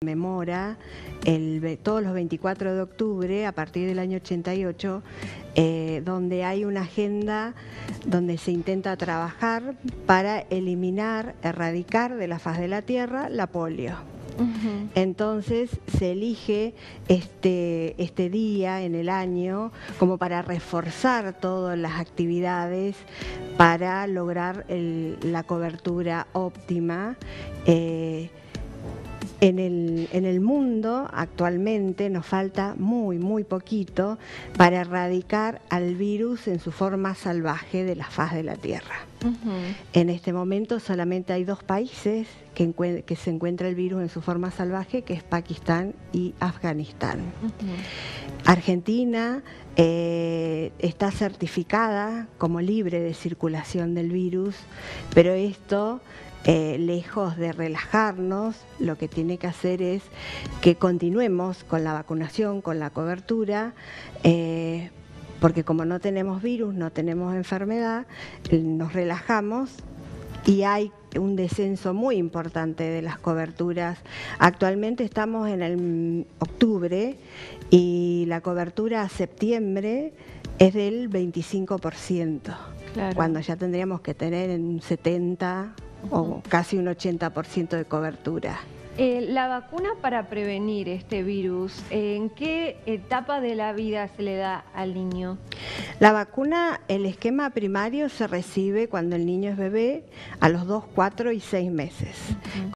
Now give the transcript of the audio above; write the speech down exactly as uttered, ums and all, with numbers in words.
conmemora el, todos los veinticuatro de octubre a partir del año ochenta y ocho, eh, donde hay una agenda donde se intenta trabajar para eliminar, erradicar de la faz de la tierra la polio. Uh-huh. Entonces se elige este, este día en el año como para reforzar todas las actividades para lograr el, la cobertura óptima. Eh, En el, en el mundo actualmente nos falta muy, muy poquito para erradicar al virus en su forma salvaje de la faz de la Tierra. Uh-huh. En este momento solamente hay dos países que, que se encuentra el virus en su forma salvaje, que es Pakistán y Afganistán. Uh-huh. Argentina eh, está certificada como libre de circulación del virus, pero esto... Eh, lejos de relajarnos, lo que tiene que hacer es que continuemos con la vacunación, con la cobertura, eh, porque como no tenemos virus, no tenemos enfermedad, nos relajamos y hay un descenso muy importante de las coberturas. Actualmente estamos en el octubre y la cobertura a septiembre es del veinticinco por ciento, claro, cuando ya tendríamos que tener un setenta por ciento o casi un ochenta por ciento de cobertura. Eh, la vacuna para prevenir este virus, ¿en qué etapa de la vida se le da al niño? La vacuna, el esquema primario se recibe cuando el niño es bebé a los dos, cuatro y seis meses. Uh-huh.